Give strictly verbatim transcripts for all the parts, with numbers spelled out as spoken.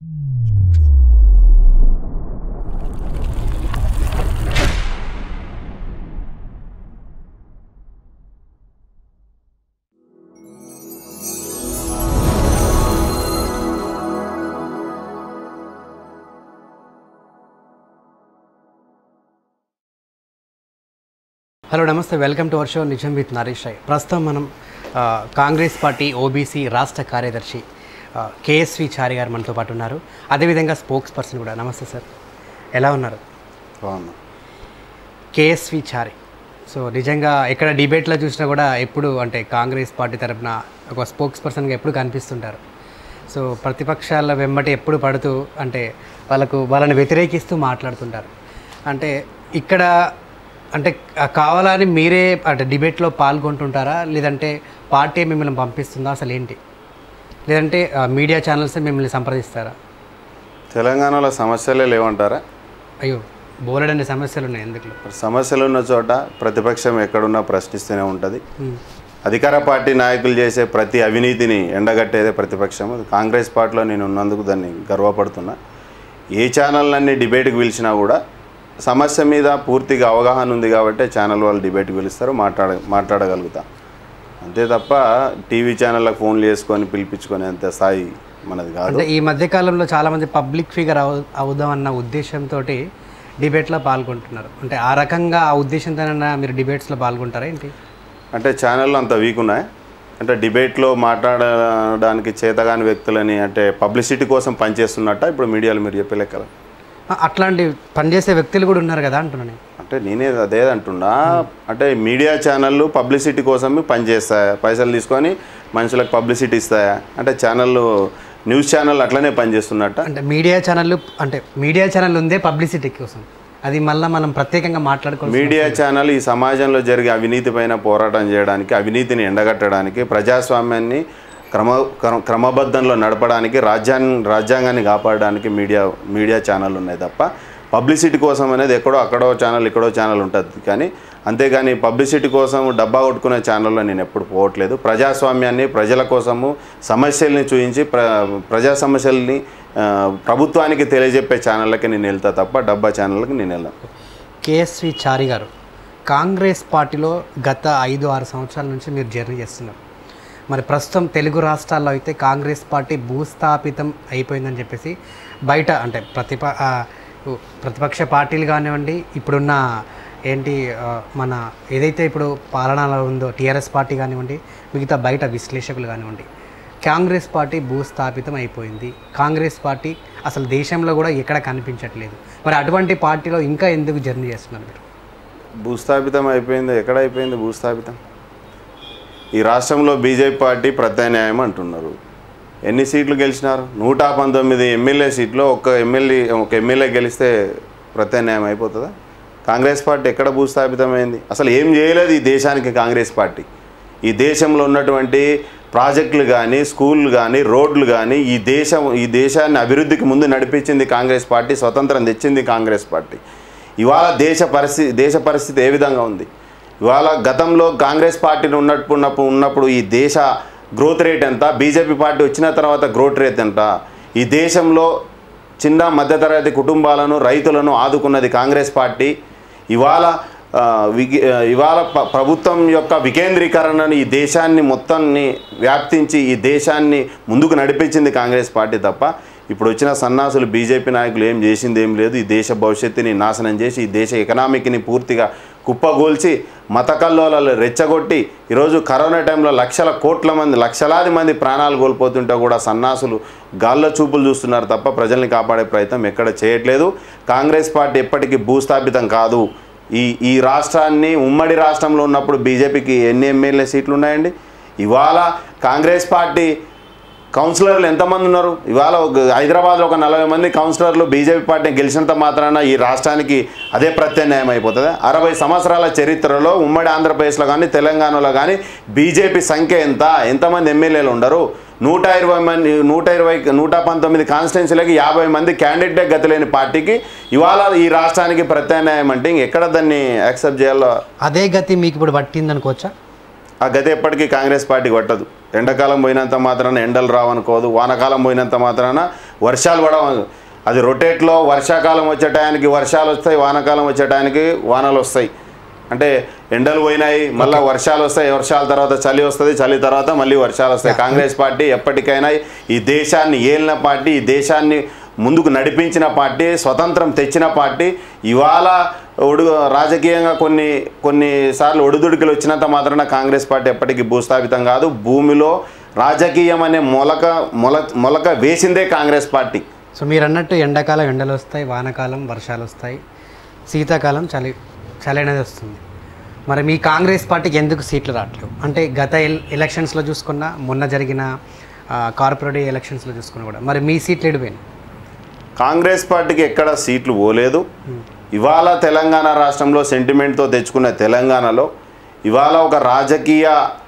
Hello నమస్తే, welcome to our show Nijam with Naresh Roy. ప్రస్తుతం మనం కాంగ్రెస్ పార్టీ ఓబీసీ రాష్ట్ర కార్యదర్శి కేఎస్వి చారి గారు మనతో పాటు ఉన్నారు. అదేవిధంగా స్పోక్స్ పర్సన్ కూడా. నమస్తే సార్, ఎలా ఉన్నారు? బాగున్నా. కేఎస్వి చారి, సో నిజంగా ఎక్కడ డిబేట్లో చూసినా కూడా ఎప్పుడు అంటే కాంగ్రెస్ పార్టీ తరఫున ఒక స్పోక్స్ పర్సన్గా ఎప్పుడు కనిపిస్తుంటారు. సో ప్రతిపక్షాల వెంబటి ఎప్పుడు పడుతూ అంటే వాళ్ళకు వాళ్ళని వ్యతిరేకిస్తూ మాట్లాడుతుంటారు. అంటే ఇక్కడ అంటే కావాలని మీరే అంటే డిబేట్లో పాల్గొంటుంటారా, లేదంటే పార్టీ మిమ్మల్ని పంపిస్తుందా, అసలు ఏంటి? లేదంటే మీడియా ఛానల్స్ మిమ్మల్ని సంప్రదిస్తారా? తెలంగాణలో సమస్యలే లేవంటారా? అయ్యో, బోలెడన్ని సమస్యలు ఉన్నాయి. ఎందుకు? సమస్యలు ఉన్న చోట ప్రతిపక్షం ఎక్కడున్నా ప్రశ్నిస్తూనే ఉంటుంది. అధికార పార్టీ నాయకులు చేసే ప్రతి అవినీతిని ఎండగట్టేదే ప్రతిపక్షం. కాంగ్రెస్ పార్టీలో నేను ఉన్నందుకు దాన్ని గర్వపడుతున్నా. ఏ ఛానళ్ళన్నీ డిబేట్కి పిలిచినా కూడా సమస్య మీద పూర్తిగా అవగాహన ఉంది కాబట్టి ఛానల్ వాళ్ళు డిబేట్కి పిలుస్తారు, మాట్లాడ మాట్లాడగలుగుతా అంతే తప్ప టీవీ ఛానళ్ళకి ఫోన్లు చేసుకొని పిలిపించుకొని అంత స్థాయి మనది కాదు. అంటే ఈ మధ్యకాలంలో చాలామంది పబ్లిక్ ఫిగర్ అవు అవుదామన్న ఉద్దేశంతో డిబేట్లో పాల్గొంటున్నారు. అంటే ఆ రకంగా ఆ ఉద్దేశంతోనైనా మీరు డిబేట్స్లో పాల్గొంటారా ఏంటి? అంటే ఛానళ్ళు అంత వీక్ ఉన్నాయి. అంటే డిబేట్లో మాట్లాడడానికి చేతగాని వ్యక్తులని అంటే పబ్లిసిటీ కోసం పనిచేస్తున్నట్ట ఇప్పుడు మీడియాలో మీరు చెప్పే లెక్కలు అట్లాంటి పనిచేసే వ్యక్తులు కూడా ఉన్నారు కదా అంటున్నాను. అంటే నేనే అదే అంటున్నా. అంటే మీడియా ఛానళ్ళు పబ్లిసిటీ కోసం పనిచేస్తాయా, పైసలు తీసుకొని మనుషులకు పబ్లిసిటీ ఇస్తాయా? అంటే ఛానళ్ళు న్యూస్ ఛానల్ అట్లనే పనిచేస్తున్నట్ట. అంటే మీడియా ఛానళ్ళు అంటే మీడియా ఛానల్ ఉందే పబ్లిసిటీ కోసం, అది మళ్ళీ మనం ప్రత్యేకంగా మాట్లాడుకోవాలి. మీడియా ఛానల్ ఈ సమాజంలో జరిగే అవినీతి పైన పోరాటం చేయడానికి, అవినీతిని ఎండగట్టడానికి, ప్రజాస్వామ్యాన్ని క్రమ క్రమబద్ధంలో నడపడానికి, రాజ్యాంగ రాజ్యాంగాన్ని కాపాడడానికి మీడియా మీడియా ఛానల్ ఉన్నాయి తప్ప పబ్లిసిటీ కోసం అనేది ఎక్కడో అక్కడో ఛానల్ ఇక్కడో ఛానల్ ఉంటుంది. కానీ అంతేగాని పబ్లిసిటీ కోసం డబ్బా కొట్టుకునే ఛానల్లో నేను ఎప్పుడు పోవట్లేదు. ప్రజాస్వామ్యాన్ని, ప్రజల కోసము సమస్యల్ని చూపించి ప్ర ప్రజా సమస్యల్ని ప్రభుత్వానికి తెలియజెప్పే ఛానళ్ళకి నేను వెళ్తా తప్ప డబ్బా ఛానళ్ళకి నేను వెళ్ళాను. కేఎస్వి చారి గారు, కాంగ్రెస్ పార్టీలో గత ఐదు ఆరు సంవత్సరాల నుంచి మీరు జర్నీ చేస్తున్నారు. మరి ప్రస్తుతం తెలుగు రాష్ట్రాల్లో అయితే కాంగ్రెస్ పార్టీ భూస్థాపితం అయిపోయిందని చెప్పేసి బయట అంటే ప్రతిప ప్రతిపక్ష పార్టీలు కానివ్వండి, ఇప్పుడున్న ఏంటి మన ఏదైతే ఇప్పుడు పాలనలో ఉందో టీఆర్ఎస్ పార్టీ కానివ్వండి, మిగతా బయట విశ్లేషకులు కానివ్వండి, కాంగ్రెస్ పార్టీ భూస్థాపితం అయిపోయింది, కాంగ్రెస్ పార్టీ అసలు దేశంలో కూడా ఎక్కడ కనిపించట్లేదు. మరి అటువంటి పార్టీలో ఇంకా ఎందుకు జర్నీ చేస్తున్నారు మీరు? భూస్థాపితం అయిపోయింది, ఎక్కడ అయిపోయింది భూస్థాపితం? ఈ రాష్ట్రంలో బీజేపీ పార్టీ ప్రత్యామ్నాయం అంటున్నారు. ఎన్ని సీట్లు గెలిచినారు? నూట పంతొమ్మిది ఎమ్మెల్యే సీట్లో ఒక ఎమ్మెల్యే ఒక ఎమ్మెల్యే గెలిస్తే ప్రత్యామ్నాయం అయిపోతుందా? కాంగ్రెస్ పార్టీ ఎక్కడ భూస్థాపితమైంది? అసలు ఏం చేయలేదు ఈ దేశానికి కాంగ్రెస్ పార్టీ. ఈ దేశంలో ఉన్నటువంటి ప్రాజెక్టులు కానీ, స్కూళ్ళు కానీ, రోడ్లు కానీ, ఈ దేశం ఈ దేశాన్ని అభివృద్ధికి ముందు నడిపించింది కాంగ్రెస్ పార్టీ, స్వతంత్రం తెచ్చింది కాంగ్రెస్ పార్టీ. ఇవాళ దేశ పరిస్థితి దేశ పరిస్థితి ఏ విధంగా ఉంది? ఇవాళ గతంలో కాంగ్రెస్ పార్టీని ఉన్నప్పుడు ఉన్నప్పుడు ఈ దేశ గ్రోత్ రేట్ ఎంత, బీజేపీ పార్టీ వచ్చిన తర్వాత గ్రోత్ రేట్ ఎంత? ఈ దేశంలో చిన్న మధ్యతరగతి కుటుంబాలను, రైతులను ఆదుకున్నది కాంగ్రెస్ పార్టీ. ఇవాళ ఇవాళ ప్రభుత్వం యొక్క వికేంద్రీకరణను ఈ దేశాన్ని మొత్తాన్ని వ్యాప్తించి ఈ దేశాన్ని ముందుకు నడిపించింది కాంగ్రెస్ పార్టీ తప్ప ఇప్పుడు వచ్చిన సన్నాసులు బీజేపీ నాయకులు ఏం చేసింది ఏం లేదు. ఈ దేశ భవిష్యత్తుని నాశనం చేసి ఈ దేశ ఎకనామిక్ని పూర్తిగా కుప్పగోల్చి మత కల్లోలాలు రెచ్చగొట్టి ఈరోజు కరోనా టైంలో లక్షల కోట్ల మంది లక్షలాది మంది ప్రాణాలు కోల్పోతుంటే కూడా సన్నాసులు గాల్లో చూపులు చూస్తున్నారు తప్ప ప్రజల్ని కాపాడే ప్రయత్నం ఎక్కడ చేయట్లేదు. కాంగ్రెస్ పార్టీ ఎప్పటికీ భూస్థాపితం కాదు. ఈ ఈ రాష్ట్రాన్ని ఉమ్మడి రాష్ట్రంలో ఉన్నప్పుడు బీజేపీకి ఎన్ని ఎమ్మెల్యే సీట్లు ఉన్నాయండి? ఇవాళ కాంగ్రెస్ పార్టీ కౌన్సిలర్లు ఎంతమంది ఉన్నారు? ఇవాళ హైదరాబాద్లో ఒక నలభై మంది కౌన్సిలర్లు బీజేపీ పార్టీ గెలిచినంత మాత్రాన ఈ రాష్ట్రానికి అదే ప్రత్యామ్నాయం అయిపోతుంది? అరవై సంవత్సరాల చరిత్రలో ఉమ్మడి ఆంధ్రప్రదేశ్లో కానీ తెలంగాణలో కానీ బీజేపీ సంఖ్య ఎంత, ఎంతమంది ఎమ్మెల్యేలు ఉండరు? నూట ఇరవై మంది నూట ఇరవై నూట పంతొమ్మిది కాన్స్టిట్యున్సీలకి యాభై మంది క్యాండిడేట్ గతి లేని పార్టీకి ఇవాళ ఈ రాష్ట్రానికి ప్రత్యామ్నాయం అంటే ఇంకెక్కడ దాన్ని యాక్సెప్ట్ చేయాలో? అదే గతి మీకు ఇప్పుడు పట్టింది అనుకోవచ్చా? ఆ గతి ఎప్పటికీ కాంగ్రెస్ పార్టీకి పట్టదు. ఎండాకాలం పోయినంత మాత్రాన ఎండలు రావనుకోదు, వానకాలం పోయినంత మాత్రాన వర్షాలు పడ అది రొటేట్లో వర్షాకాలం వచ్చే టయానికి వర్షాలు వస్తాయి, వానాకాలం వచ్చే టయానికి వానలు వస్తాయి. అంటే ఎండలు పోయినాయి, మళ్ళీ వర్షాలు వస్తాయి, వర్షాల తర్వాత చలి వస్తుంది, చలి తర్వాత మళ్ళీ వర్షాలు వస్తాయి. కాంగ్రెస్ పార్టీ ఎప్పటికైనా ఈ దేశాన్ని ఏలిన పార్టీ, ఈ దేశాన్ని ముందుకు నడిపించిన పార్టీ, స్వతంత్రం తెచ్చిన పార్టీ. ఇవాళ ఒడు రాజకీయంగా కొన్ని కొన్నిసార్లు ఒడిదుడికలు వచ్చినంత మాత్రాన కాంగ్రెస్ పార్టీ ఎప్పటికీ భూస్థాపితం కాదు. భూమిలో రాజకీయం అనే మొలక మొల మొలక వేసిందే కాంగ్రెస్ పార్టీ. సో మీరు అన్నట్టు ఎండాకాలం ఎండలు వస్తాయి, వానాకాలం వర్షాలు వస్తాయి, శీతాకాలం చలి చలి అనేది వస్తుంది. మరి మీ కాంగ్రెస్ పార్టీకి ఎందుకు సీట్లు రావట్లేవు? అంటే గత ఎల్ ఎలక్షన్స్లో చూసుకున్నా, మొన్న జరిగిన కార్పొరేటివ్ ఎలక్షన్స్లో చూసుకున్నా కూడా మరి మీ సీట్లు ఎడిపోయినాయి. కాంగ్రెస్ పార్టీకి ఎక్కడ సీట్లు పోలేదు. ఇవాళ తెలంగాణ రాష్ట్రంలో సెంటిమెంట్తో తెచ్చుకున్న తెలంగాణలో ఇవాళ ఒక రాజకీయ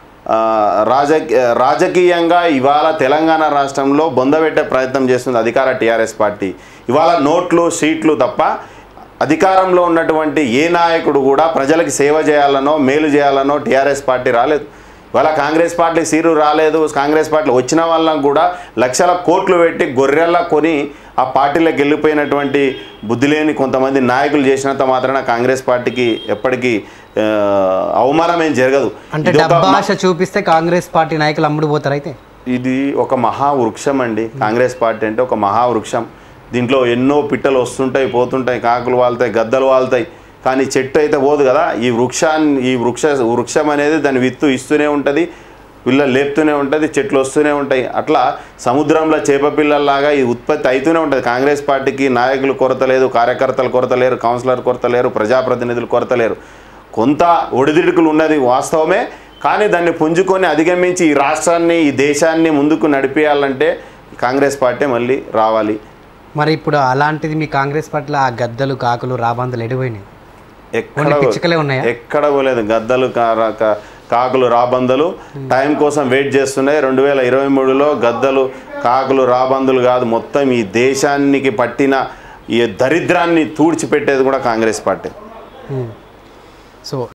రాజకీయ రాజకీయంగా ఇవాళ తెలంగాణ రాష్ట్రంలో బొందబెట్టే ప్రయత్నం చేస్తుంది అధికార టీఆర్ఎస్ పార్టీ. ఇవాళ నోట్లు సీట్లు తప్ప అధికారంలో ఉన్నటువంటి ఏ నాయకుడు కూడా ప్రజలకు సేవ చేయాలనో మేలు చేయాలనో టీఆర్ఎస్ పార్టీ రాలేదు. ఇవాళ కాంగ్రెస్ పార్టీ సీరు రాలేదు. కాంగ్రెస్ పార్టీ వచ్చిన వాళ్ళకు కూడా లక్షల కోట్లు పెట్టి గొర్రెల్లా కొని ఆ పార్టీలోకి వెళ్ళిపోయినటువంటి బుద్ధి లేని కొంతమంది నాయకులు చేసినంత మాత్రాన కాంగ్రెస్ పార్టీకి ఎప్పటికీ అవమానం ఏం జరగదు. అంటే ఆశ చూపిస్తే కాంగ్రెస్ పార్టీ నాయకులు అమ్ముడుపోతారు. అయితే ఇది ఒక మహావృక్షం అండి. కాంగ్రెస్ పార్టీ అంటే ఒక మహావృక్షం. దీంట్లో ఎన్నో పిట్టలు వస్తుంటాయి, పోతుంటాయి, కాకులు వాళ్తాయి, గద్దలు వాళ్తాయి, కానీ చెట్టు అయితే పోదు కదా. ఈ వృక్షాన్ని ఈ వృక్ష వృక్షం అనేది దాని విత్తు ఇస్తూనే ఉంటుంది, పిల్లలు లేపుతూనే ఉంటుంది, చెట్లు వస్తూనే ఉంటాయి. అట్లా సముద్రంలో చేప పిల్లల్లాగా ఈ ఉత్పత్తి అవుతూనే ఉంటుంది. కాంగ్రెస్ పార్టీకి నాయకులు కొరత లేదు, కార్యకర్తలు కొరత లేరు, కౌన్సిలర్ కొరత లేరు, ప్రజాప్రతినిధులు కొరత లేరు. కొంత ఒడిదిడుకులు ఉన్నది వాస్తవమే, కానీ దాన్ని పుంజుకొని అధిగమించి ఈ రాష్ట్రాన్ని ఈ దేశాన్ని ముందుకు నడిపేయాలంటే కాంగ్రెస్ పార్టీ మళ్ళీ రావాలి. మరి ఇప్పుడు అలాంటిది మీ కాంగ్రెస్ పార్టీలో ఆ గద్దలు కాకులు రాబందులు ఎడిపోయినాయి? ఎక్కడ పిచ్చుకలే ఉన్నాయా? ఎక్కడ పోలేదు. గద్దలు కాకులు రాబందులు టైం కోసం వెయిట్ చేస్తున్నాయి. రెండు వేల ఇరవై మూడులో గద్దలు కాకులు రాబందులు కాదు, మొత్తం ఈ దేశానికి పట్టిన ఈ దరిద్రాన్ని తూడ్చిపెట్టేది కూడా కాంగ్రెస్ పార్టీ. సో